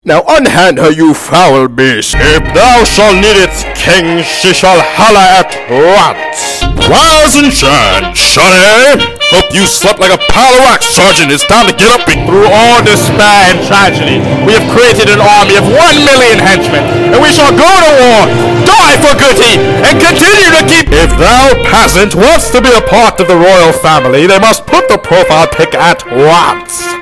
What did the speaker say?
Now unhand her, you foul beast. If thou shalt need it, king, she shall holler at once. Rise and shine, Shawty. Hope you slept like a pile of rocks, Sergeant. It's time to get up. Through all despair and tragedy, we have created an army of 1 million henchmen, and we shall go to war, die for Goody, and continue to keep. If thou peasant wants to be a part of the royal family, they must put the profile pic at once.